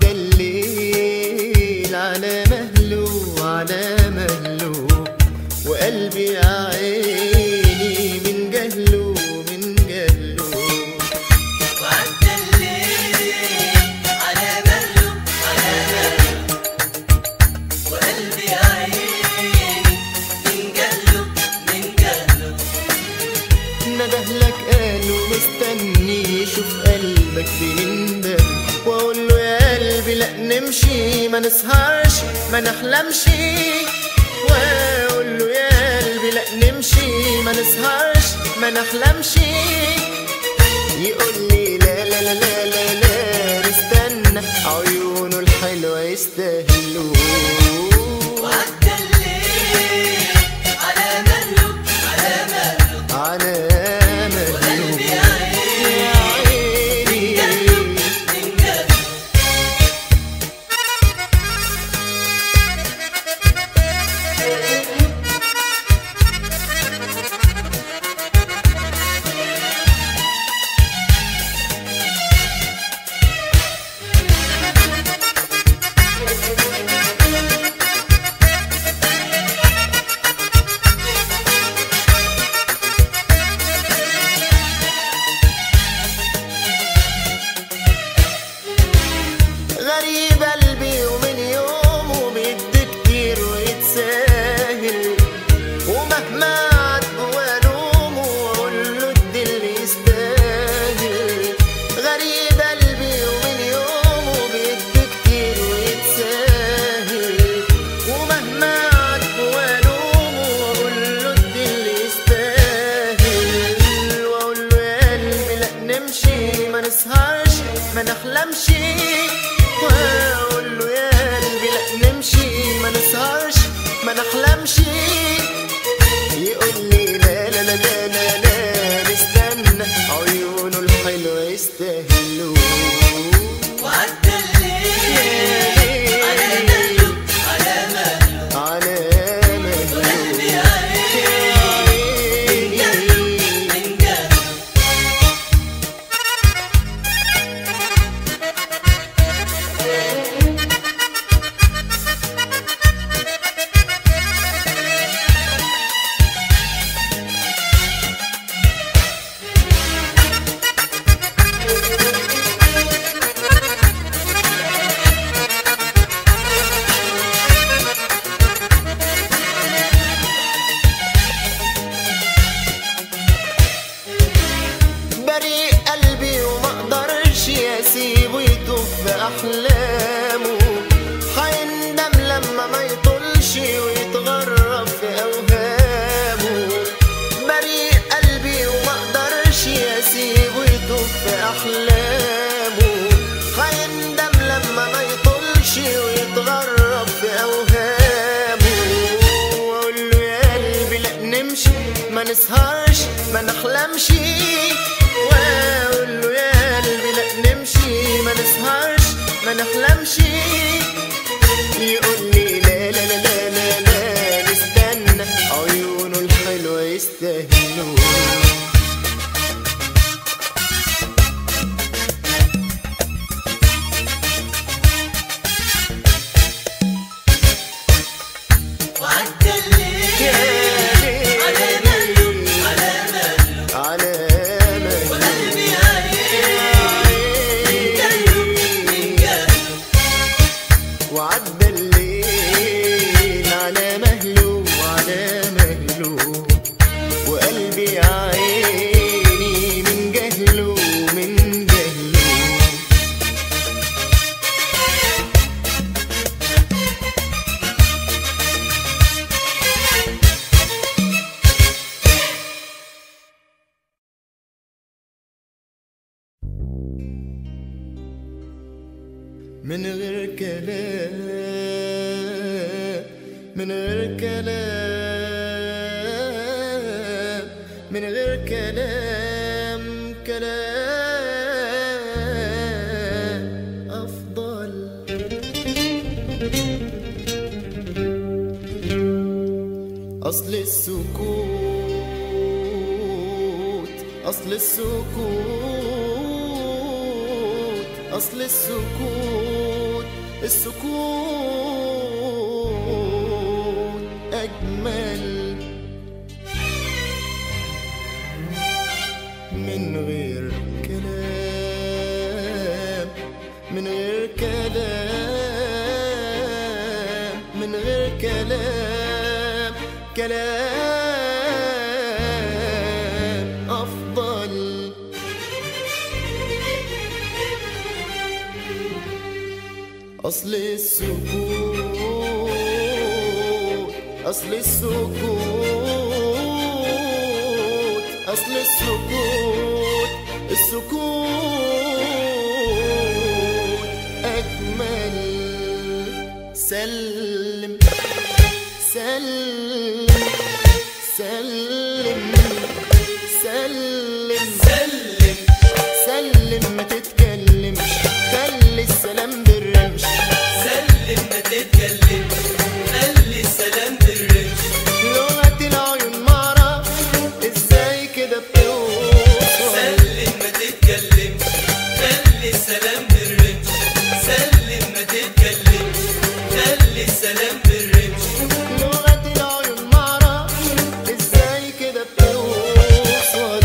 وعدى الليل على مهله على مهله، وقلبي يا عيني من جهله من جهله. وعدى الليل على مهله على مهله، وقلبي يا عيني من جهله من جهله. ندهلك قاله مستني يشوف قلبك بيندم، واقول له يا قلبي لا نمشي ما نسهرش ما نحلمش، واقول له يا قلبي لا نمشي ما نسهرش ما نحلمش. يقول لي لا لا لا لا لا لا استنى، عيونه الحلوة يستاهلوا. وعدى الليل على مهله على مهله على مهله، وقلبي يا عيني من جهله من جهله. غريب قلبي ومن يومه بيدي كتير ويتساهل، ومهما عاتبه والومه واقول له ادي اللي يستاهل. غريب قلبي ومن يومه بيدي كتير ويتساهل، ومهما عاتبه والومه واقول له ادي اللي يستاهل. واقول له يا قلبي لا نمشي ما نسهرش ما نحلمش، واقول له يا قلبي لا نمشي ما نسهرش ما نحلمش. يقول لي لا لا لا لا لا لا استنى، عيونه الحلوة يستاهلوا. وعدى الليل على مهله على مهله على مهله، وقلبي يا عيني من جهله من جهله. بريء قلبي وما اقدرش اسيبه يطوف باحلامه، هيندم لما ما يطولش ويتغرب في اوهامه. بريء قلبي وما اقدرش اسيبه يطوف باحلامه، هيندم لما ما يطولش ويتغرب في اوهامه. واقول له يا قلبي لا نمشي ما نسهرش ما نحلمش، واقول له يا قلبي لا نمشي ما نسهرش ما نحلمش. يقول لي لا لا لا لا لا لا نستنى، عيونه الحلوة يستاهلوا. وعدى الليل على مهله على مهله على مهله، وقلبي يا عيني من جهله من جهله. وعدى الليل على مهله على مهله، وقلبي يا عيني من جهله من جهله. من غير كلام من غير كلام من غير كلام كلام أفضل. أصل السكوت أصل السكوت أصل السكوت السكوت أجمل من غير كلام، من غير كلام، من غير كلام، كلام أفضل. أصل السكوت، أصل السكوت، أصل السكوت، السكوت أجمل. سلم سلم سلم سلم سلم سلم ما تتكلمش، خلي السلام بالرمش. سلم ما تتكلمش، خلي السلام بالرمش. لغة العيون معرفش ازاي كده بتوصل. سلم ما تتكلمش، خلي السلام بالرمش. سلم ما تتكلمش، خلي السلام بالرمش. لغة العيون معرفش ازاي كده بتوصل.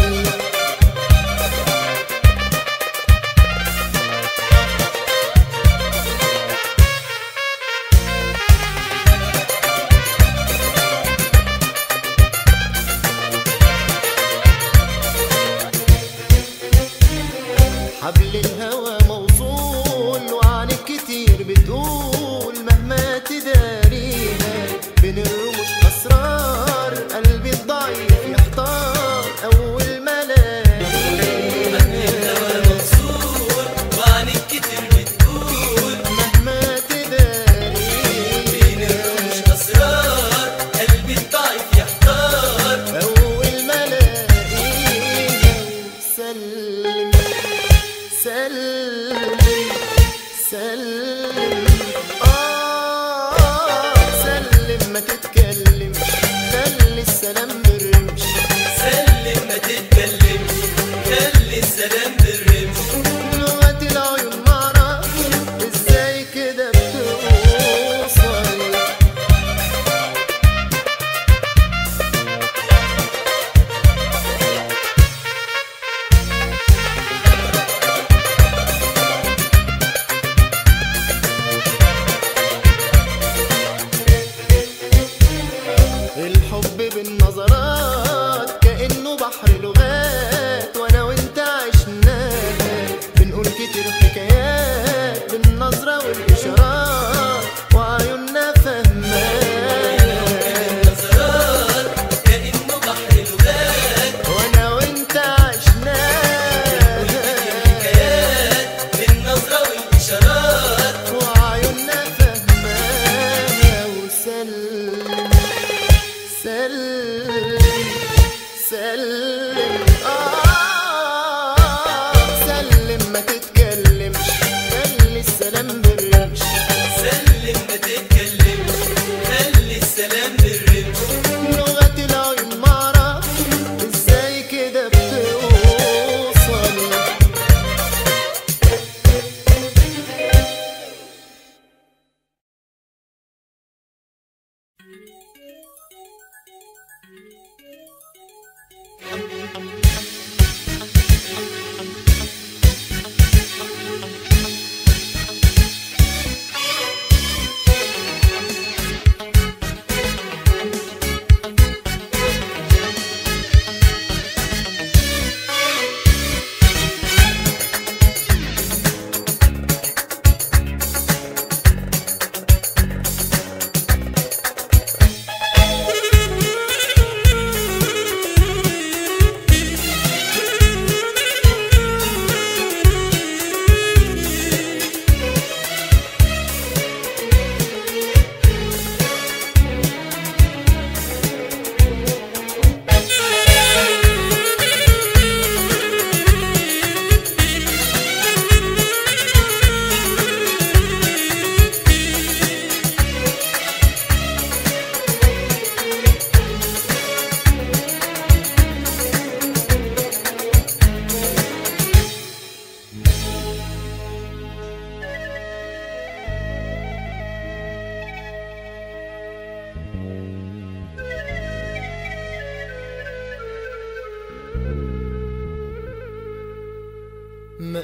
حبل الهوى موصول وعنك كتير بتقول، مهما تداريها بين الرموش أسرار. قلبي الضعيف يحتار أول ما الهوى الاقيها. منصور وعنك كتير بتقول، مهما تداريها بين الرموش أسرار. قلبي الضعيف يحتار أول ما الاقيها. سلم سلم سلم سلم ما تتكلمش، خلي السلام بالرمش. سلم ما تتكلمش، خلي السلام بالرمش. لغة العيون معرفش ازاي كده بتوصل.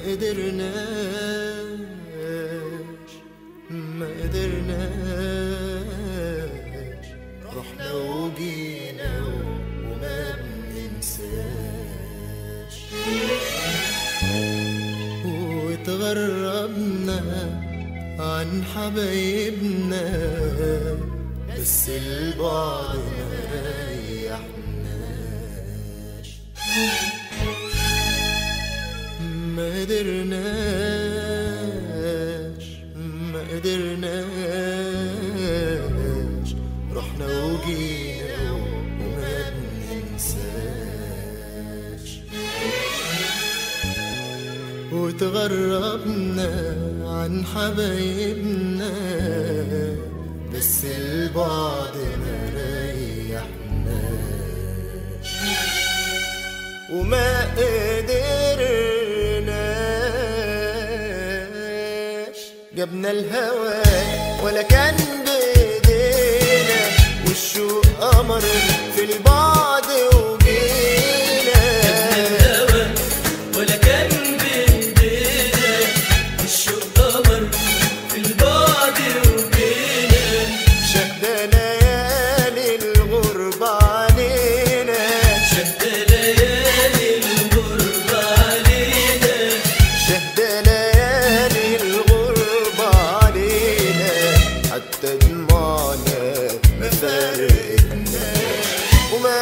قدرناش ما قدرناش، رحنا وجينا وما بننساش، واتغربنا عن حبايبنا بس البعد ما ريحناش، ما قدرناش ما قدرناش، رحنا وجينا وما بننساش، وتغربنا عن حبايبنا بس البعد ما ريحناش، وما قدرناش. جبنا الهوى ولا كان بايدينا، والشوق قمر في البعد وجينا. جبنا الهوى ولا كان بايدينا، والشوق قمر في البعد وجينا. شد ليالي الغربة علينا، شد ليالي الغربة علينا، شد ليالي الغربة علينا، حتى دموعنا ما فرقتناش، وما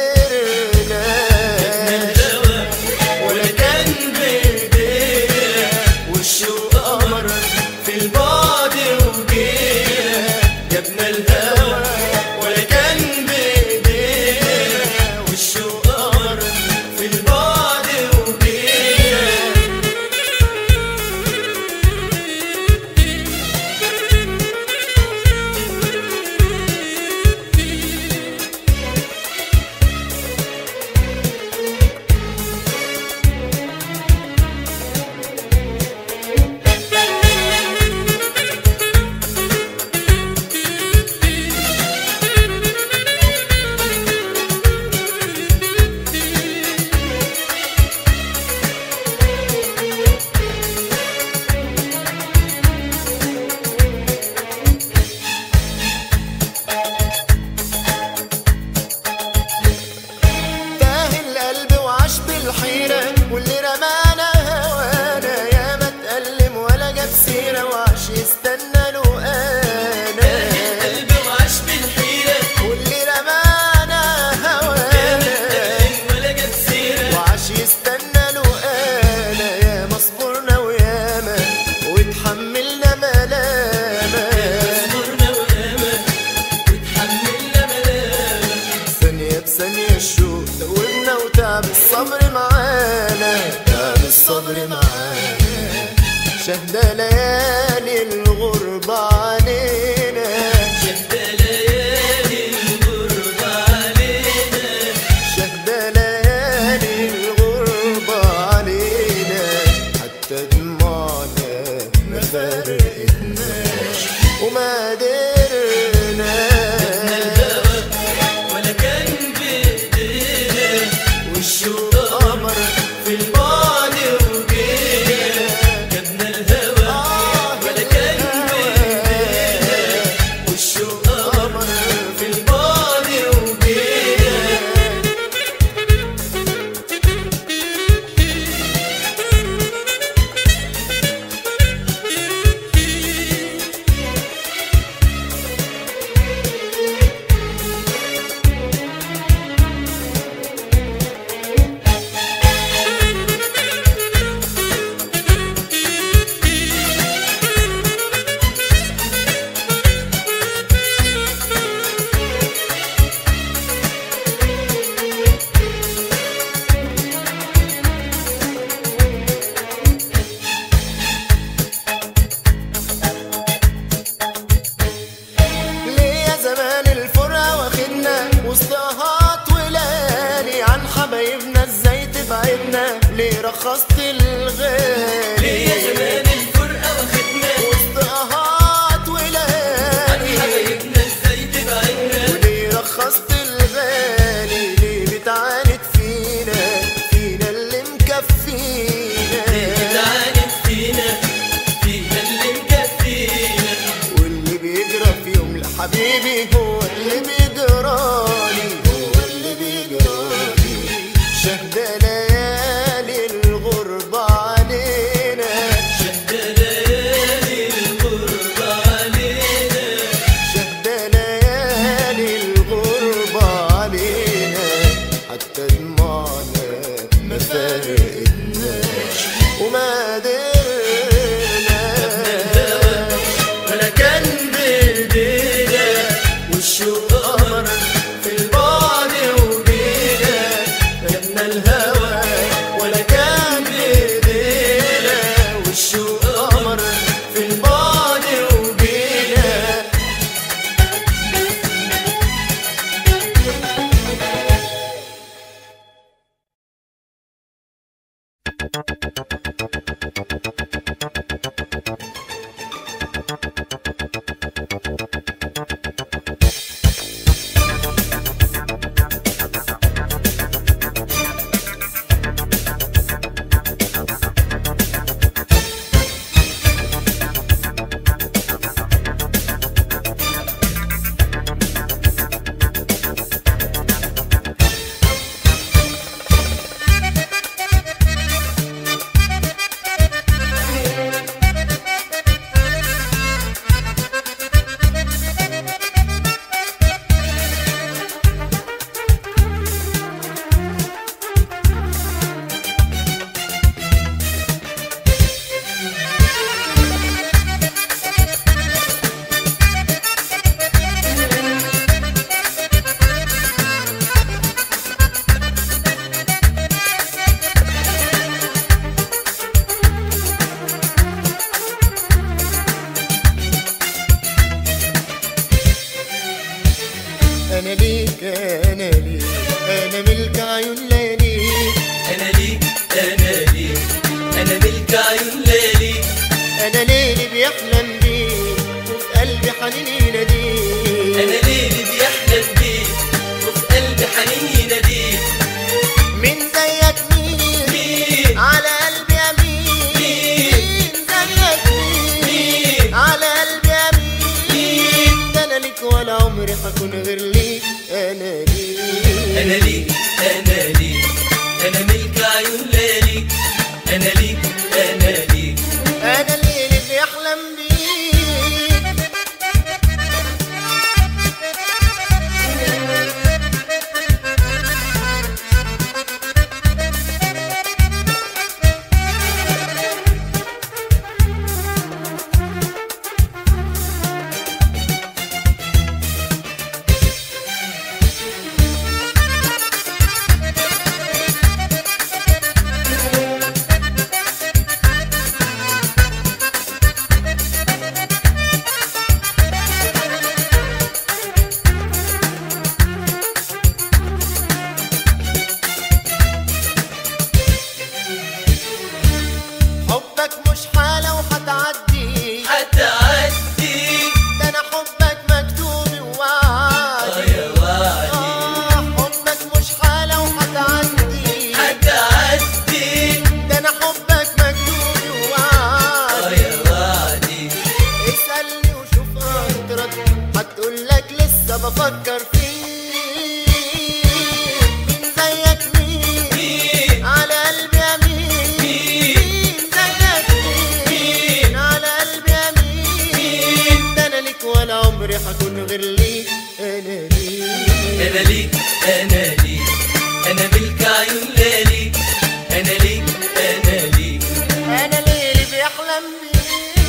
قدرناش. الهوى ولا كان بايدينا، والشوق قمر في البعد وجينا. جبنا الهوى ولا كان بايدينا، والشوق قمر في البعد وجينا. أنا ليك أنا ليك أنا ملك عيون لياليك. أنا ليك أنا ليك أنا ملك عيون لياليك. أنا ليلي بيحلم بيك وفي قلبي حنين يناديك. أنا ليلي بيحلم بيك وفي قلبي حنين يناديك. مين زيك مين على قلبي أمين. مين زيك مين على قلبي أمين. ده أنا ليك ولا عمري حكون غير ليك. أنا ليك أنا ليك أنا ليك أنا ملك عيون لياليك. أنا ليك أنا ليك أنا ليلي بيحلم بيك. حبك مش حالة وهتعدي هتعدي. ده أنا حبك مكتوب ووعدي. يا وعدي حبك مش حالة وهتعدي. هتعدي. ده أنا حبك مكتوب ووعدي. يا وعدي اسألني وشوف هترد هتقولك لسه بفكر فيك. مين زيك مين على قلبي أمين. مين زيك مين على قلبي أمين. ده أنا ليك ولا عمري حكون غير ليك. أنا ليك أنا ليك أنا ليك أنا ملك عيون لياليك. أنا ليك أنا ليك أنا ليلي بيحلم بيك.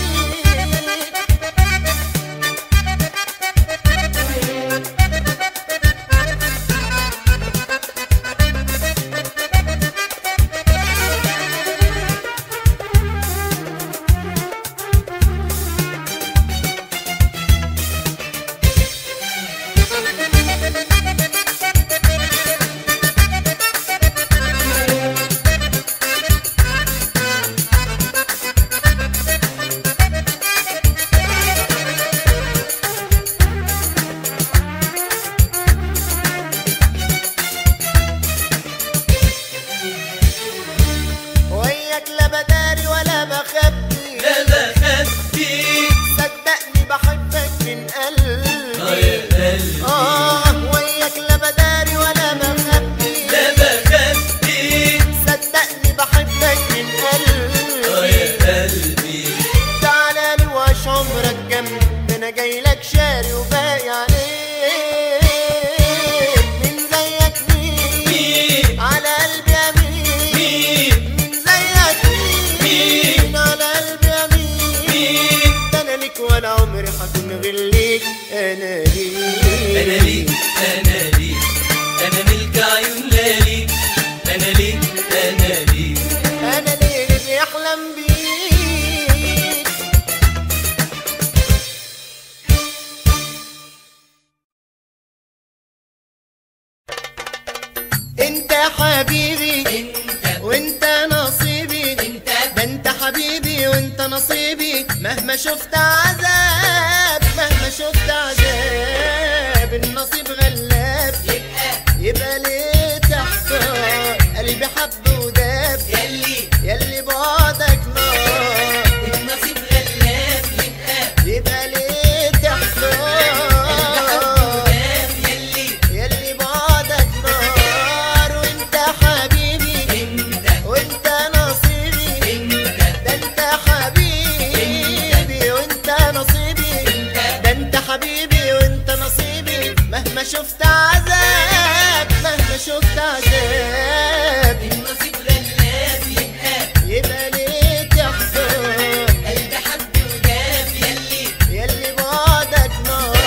وياك لا بداري ولا بخبي. لا بخبي. صدقني بحبك من قلبي. يا قلبي وياك لا بداري ولا بخبي. لا بخبي. صدقني بحبك من قلبي. يا قلبي تعالى لي وعيش عمرك جنبي. ده انا جايلك شاري وباقي عليك. مين زيك مين على قلبي أمين. مين زيك مين على قلبي أمين. ده أنا ليك ولا عمري حكون غير ليك. أنا ليك أنا ليك أنا ليك أنا ملك عيون لياليك. أنا ليك أنا ليك أنا ليلي بيحلم بيك. انت حبيبي أنت وانت نصيبي. أنت ده انت حبيبي وانت نصيبي. نصيبي مهما شفت عذاب، مهما شفت عذاب. النصيب غلاب يبقى ليه تحتار، قلبي حب وداب يلي بعدك نار. النصيب غلاب يبقى ليه تحتار، يلي بعدك نار. وانت حبيبي وانت نصيبي، ده انت حبيبي وانت نصيبي، ده انت حبيبي وانت نصيبي. مهما شفت عذاب، مهما شفت عذاب. النصيب غلاب يبقى ليه تحتار، قلبي حب وداب يلي بعدك نار.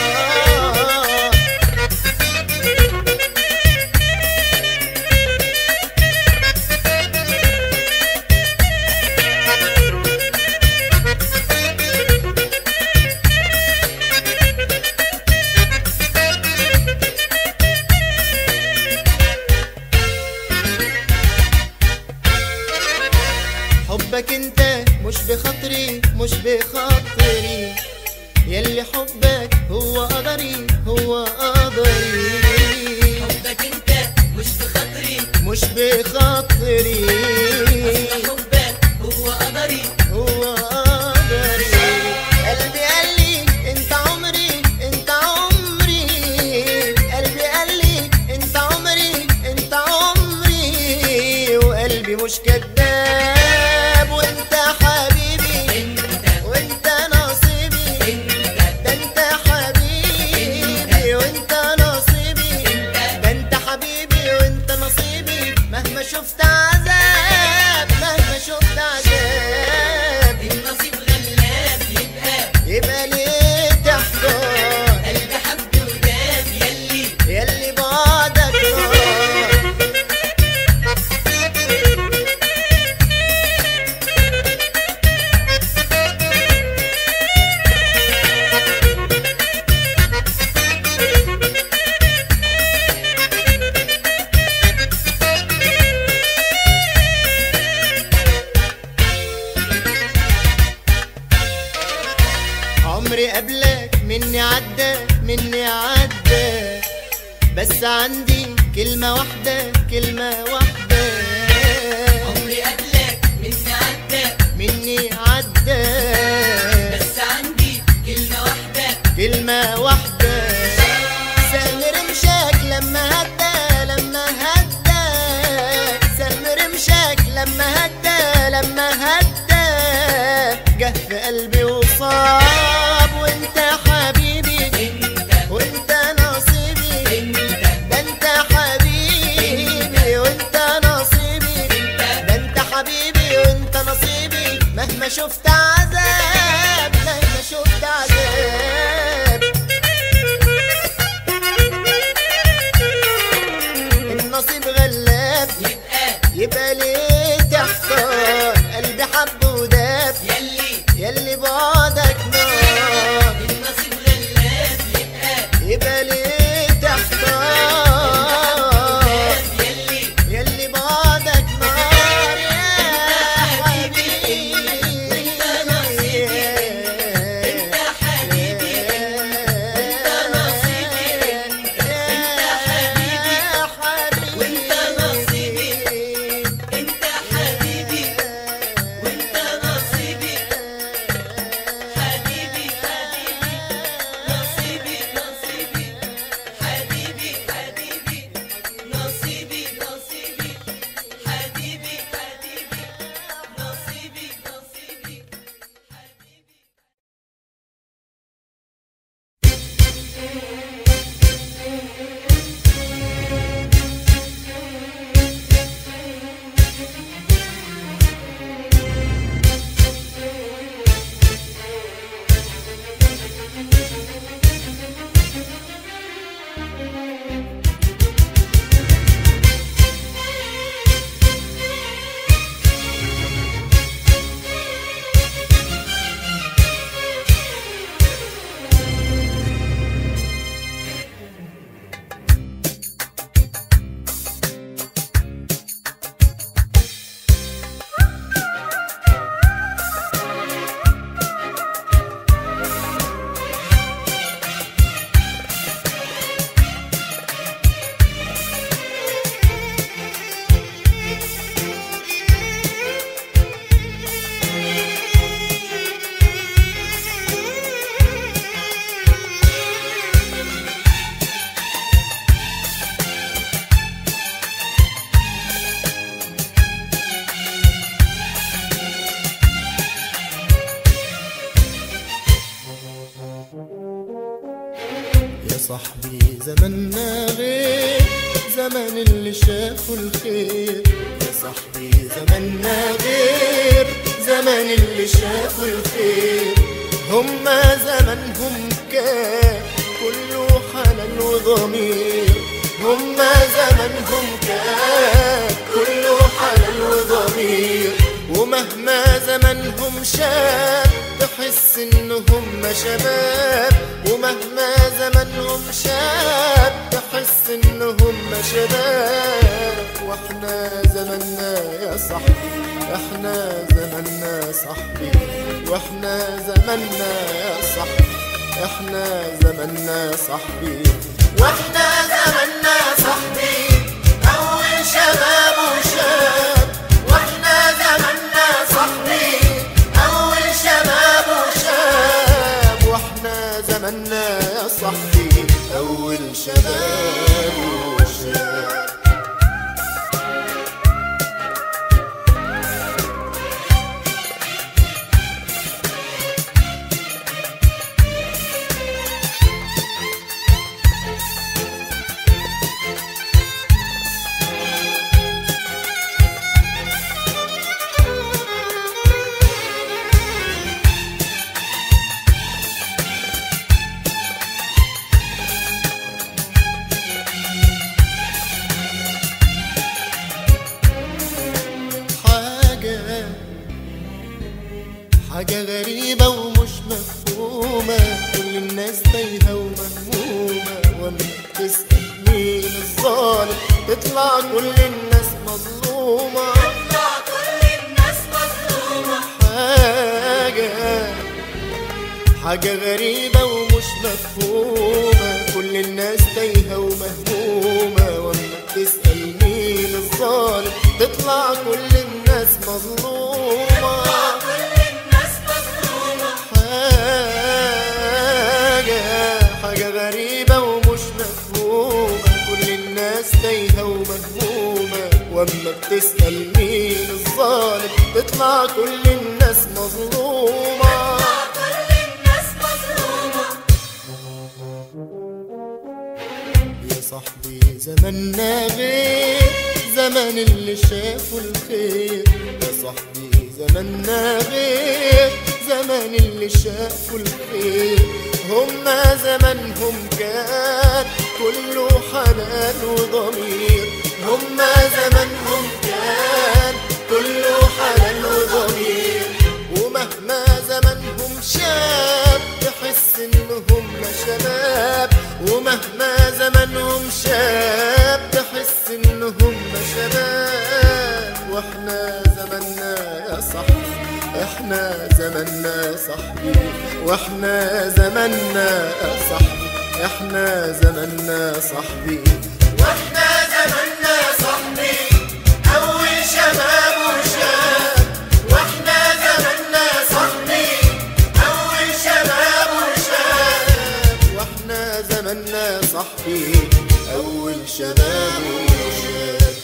حبك انت مش بخاطري، مش بخاطري، يلي حبك هو قدري، هو قدري. حبك انت مش بخاطري، مش بخاطري، حبك هو قدري، هو قدري. قلبي قال لي انت عمري، انت عمري. قلبي قال لي انت عمري، انت عمري. وقلبي مش كداب، وانت حبيبي وانت نصيبي، ده انت حبيبي وانت نصيبي، ده انت حبيبي وانت نصيبي. مهما شفت عذاب، مهما شفت عذاب. النصيب غلاب يبقى ليه تحتار، قلبي حب وداب يلي بعدك نار. عمري قبلك مني عدى، مني عدى. بس عندي كلمة واحدة، كلمة واحدة. عمري قبلك مني عدى، مني عدى. بس عندي كلمة واحدة، كلمة واحدة. سهم رمشك لما هدى، لما هدى. سهم رمشك لما هدى، لما هدى. جه في قلبي وصاب، وانت حبيبي وانت نصيبي، ده انت حبيبي وانت نصيبي، ده انت حبيبي وانت نصيبي. مهما شفت عذاب، مهما شفت عذاب. النصيب غلاب يبقى ليه تحتار، قلبي حب وداب يلي بعدك نار. النصيب غلاب يبقى ليه تحتار، يلي بعدك نار. يا حبيبي يا صاحبي زماننا غير زمان اللي شافوا الخير. يا صاحبي زماننا غير زمان اللي شافوا الخير. هما زمانهم كان كله حنان وضمير. هما زمانهم كان كله حنان وضمير. ومهما زمانهم شاب تحس انهم شباب. ومهما زمانهم شاب تحس انهم شباب. واحنا زماننا يا صاحبي احنا زماننا صاحبي. واحنا زماننا يا صاحبي احنا زماننا صاحبي. واحنا زماننا صاحبي اول شباب وشاب. واحنا زماننا صاحبي اول شباب وشاب. واحنا زماننا يا صاحبي اول شباب وشاب. حاجة غريبة ومش مفهومة. كل الناس تايهة ومهمومة. وما تسأل مين الظالم تطلع كل الناس مظلومة. تطلع كل الناس مظلومة. حاجة غريبة ومش مفهومة. كل الناس تايهة ومهمومة. وما تسأل مين الظالم تطلع كل الناس مظلومة. حاجة غريبة ومش مفهومة. كل الناس تايهة ومهمومة. واما بتسأل مين الظالم تطلع كل الناس مظلومة. يا صاحبي زماننا غير زمان اللي شافوا الخير. يا صاحبي زماننا غير زمان اللي شافوا الخير. هما زمانهم كان كله حنان وضمير. هما زمانهم كان كله حنان وضمير. ومهما زمانهم شاب تحس انهم شباب. ومهما زمانهم شاب تحس انهم شباب. واحنا زماننا يا صاحبي احنا زماننا صاحبي. واحنا زماننا يا صاحبي احنا زماننا صاحبي. واحنا زماننا صاحبي اول شباب وشاب. واحنا زماننا صاحبي اول شباب وشاب. واحنا زماننا صاحبي اول شباب وشاب.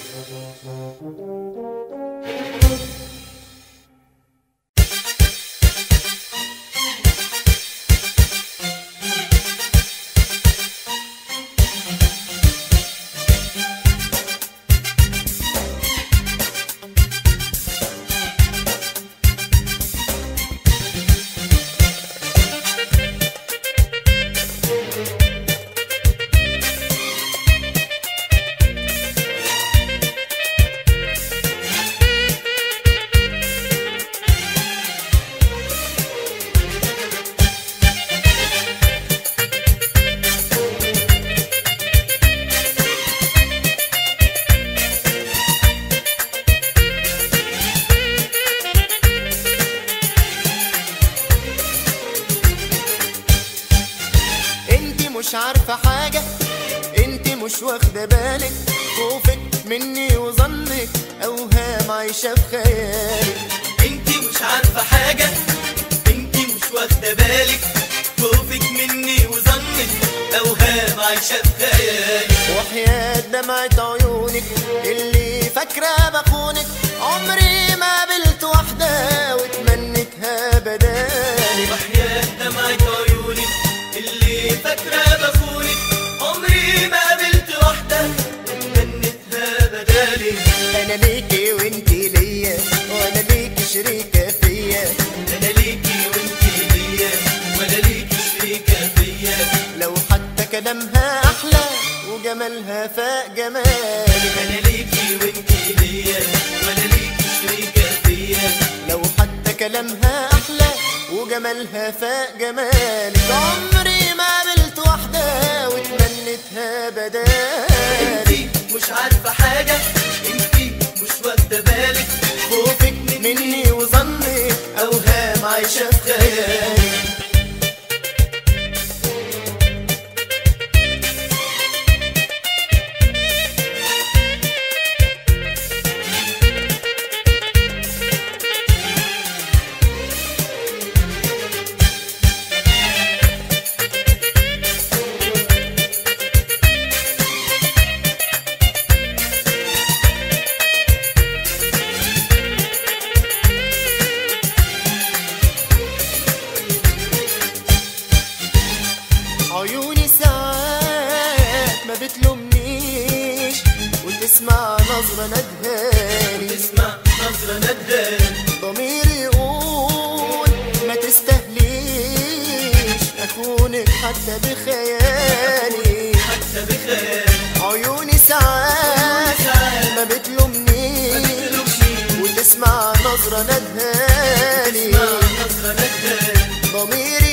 مش عارفة حاجة انت مش واخدة بالك. خوفك مني وظنك اوهام عايشة في خيالك. انت مش عارفة حاجة انت مش واخدة بالك. خوفك مني وظنك اوهام عايشة في خيالك. وحياة دمعة عيونك اللي فاكرة بخونك. عمري ما قابلت واحدة واتمنتها بدالك. وحياة دمعة عيونك فاكرة بخونك، عمري ما قابلت واحدة اتمنتها بدالي. انا ليكي وانتي ليا وانا ليكي شريكة فيا، انا ليكي وانتي ليا وانا ليكي شريكة فيا. لو حتى كلامها احلى وجمالها فاق جمالك. انا ليكي وانتي ليا وانا ليكي شريكة فيا. لو حتى كلامها احلى وجمالها فاق جمالك. عمري ما قابلت واحدة واتمنتها بدالي. انتي مش عارفة حاجة، انتي مش واخدة بالك، خوفك مني وظنك اوهام عايشة في خيالي. عيوني ساعات ما بتلومنيش وتسمع نظرة ندهاني. تسمع نظرة ندهاني. ضميري يقول ما تستهليش أخونك حتى بخيالي. حتى بخيالي. عيوني ساعات ما بتلومنيش وتسمع نظرة ندهاني. نظرة ندهاني. ضميري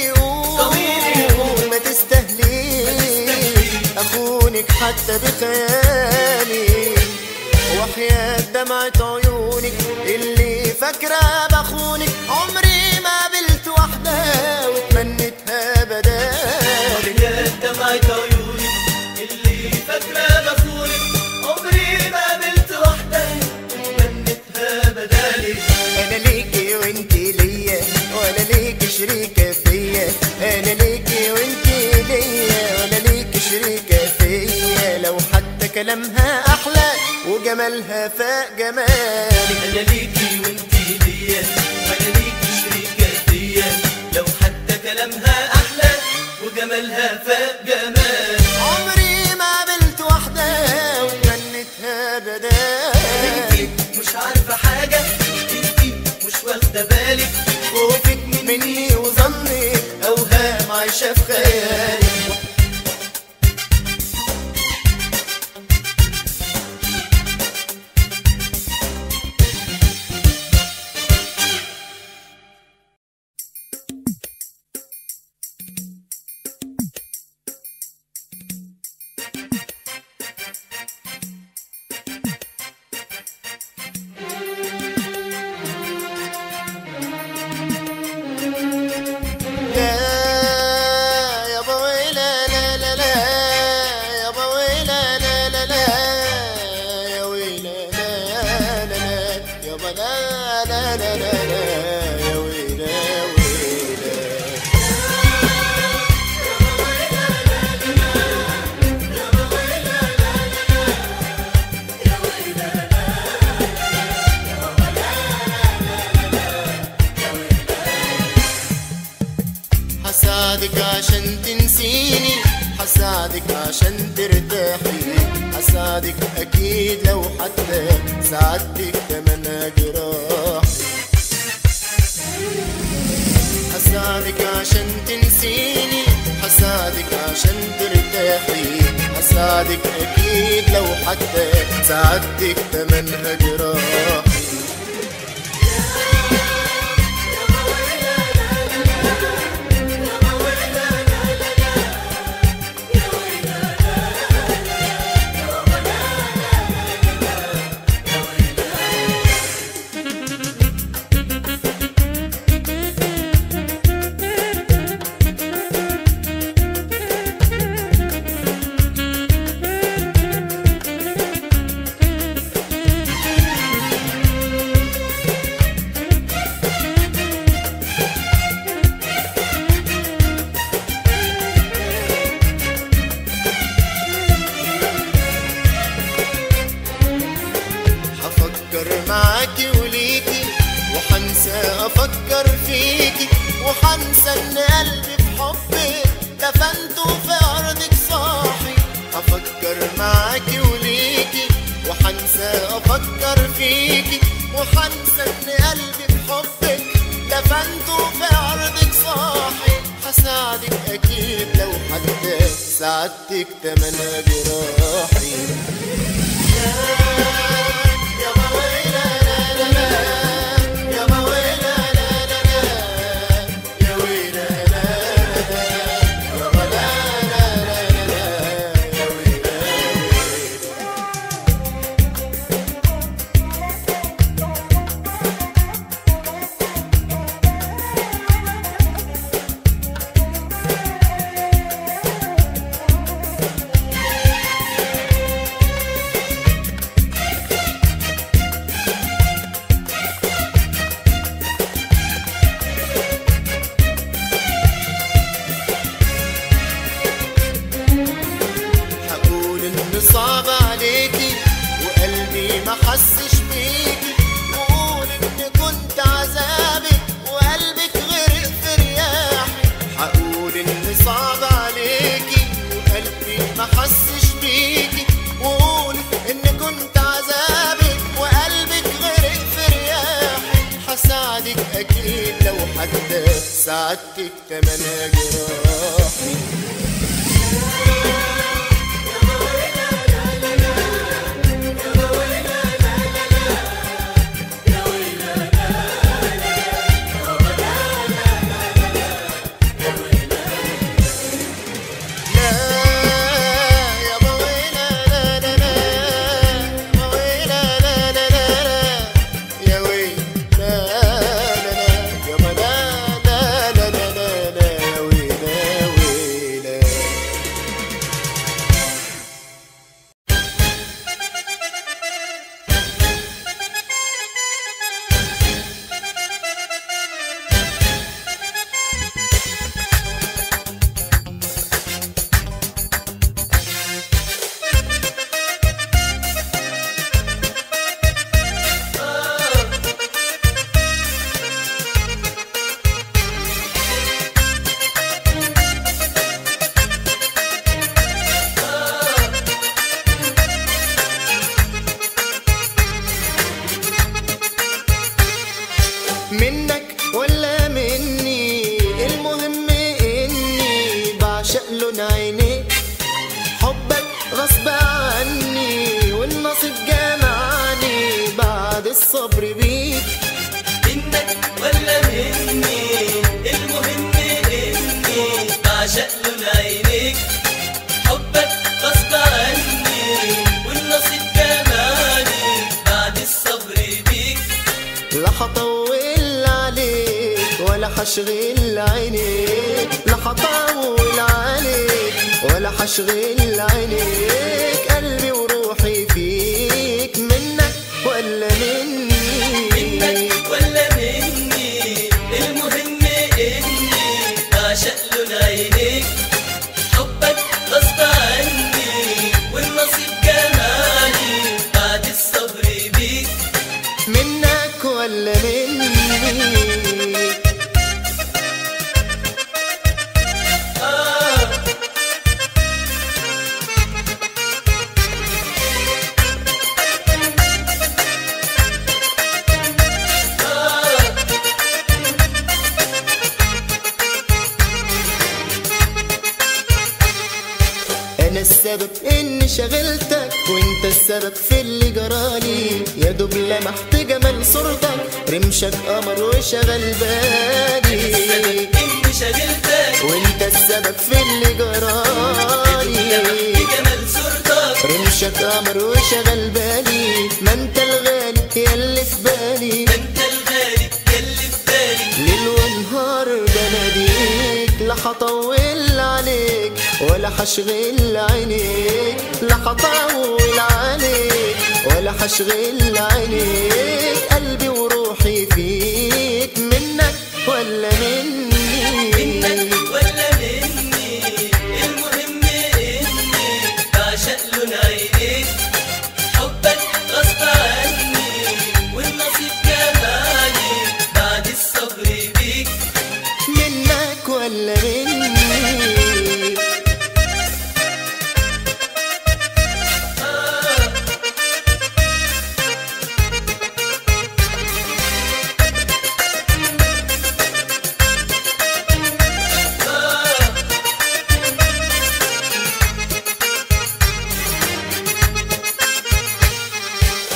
يقول ما تستهليش أخونك حتى بخيالي. وحياة دمعة عيونك اللي فاكرة بخونك، عمري ما قابلت واحدة واتمنتها بدالي. وحياة دمعة عيونك اللي فاكرة بخونك، عمري ما قابلت واحدة واتمنتها بدالي. أنا ليكي وانتي ليا وأنا ليكي شريكة فيا. أنا ليكي وانتي ليا وأنا ليكي شريكة فيا. لو حتى كلامها أحلى وجمالها فاق جمالي. أنا ليكي وانتي ليا وأنا ليكي شريكة فيا. لو حتى كلامها أحلى وجمالها فاق جمالي. عمري ما قابلت واحدة واتمنتها بدالي. انتي مش عارفة حاجة، انتي مش واخدة بالك، خوفك مني وظنك أوهام عايشة في خيالي. حساعدك عشان تنسيني، حساعدك عشان ترتاحي، حساعدك أكيد لو حتى ساعدتك تمنى جراحي. حساعدك عشان تنسيني، حساعدك عشان ترتاحي، حساعدك أكيد لو حتى ساعدتك تمنى جراحي. سعادتك تمنها جراحي. صعب عليكي وقلبي ما حسش بيكي، وقول ان كنت عذابك وقلبك غرق في رياحي. هقول ان صعب عليكي وقلبي ما حسش بيكي، وقول ان كنت عذابك وقلبك غرق في رياحي. هساعدك اكيد لو حتى سعادتك تمنها جراحي. منك ولا مني، المهم اني بعشق لون عينيك. حبك غصب عني والنصيب جمعني بعد الصبر بيك. منك ولا مني، المهم اني بعشق لون عينيك. حبك غصب عني والنصيب جمعني بعد الصبر بيك. لا هطول ولا هشغل عينيك، لا هطول عليك ولا هشغل عينيك. قلبي وروحي فيك. منك ولا مني، منك ولا مني، المهم اني بعشق لون عينيك. حبك غصب عني والنصيب جمالي بعد الصبر بيك. منك ولا مني. أنا السبب إني شغلتك وإنت السبب في اللي جرالي. يا دوب لمحت جمال صورتك رمشك قمر وشغل بالي. السبب إني شغلتك وإنت السبب في اللي جرالي. جمال صورتك رمشك قمر وشغل بالي. ما أنت الغالي ياللي في بالي، ما أنت الغالي ياللي في بالي. ليل ونهار بناديك. لا هطول عليك ولا هشغل عينيك، لا هطول عليك ولا هشغل عينيك. قلبي وروحي فيك. منك ولا مني، منك ولا مني، المهم اني بعشق لون عينيك. حبك غصب عني والنصيب جمالي بعد الصبر بيك. منك ولا مني.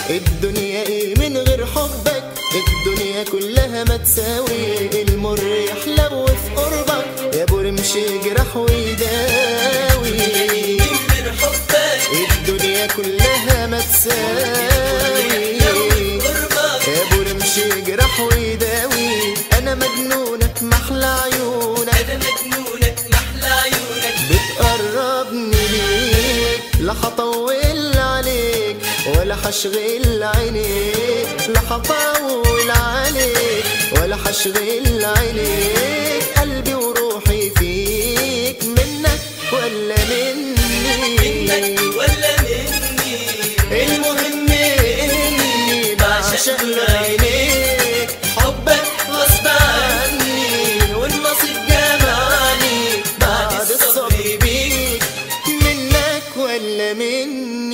الدنيا ايه من غير حبك؟ الدنيا كلها ما تساوي، المر يحلو في قربك يا ابو رمش يجرح ويداوي. من غير حبك الدنيا كلها ما تساوي، يا ابو رمش يجرح ويداوي. انا مجنونك محلى عيونك، انا مجنونك محلى عيونك، بتقربني ليك لا هطول عليك ولا هشغل عينيك، لا هطول عليك ولا هشغل عينيك. قلبي وروحي فيك، منك ولا مني؟ منك ولا مني؟ المهم اني بعشق عينيك، حبك غصب عني والنصيب جمعني بعد الصبر بيك. منك ولا مني؟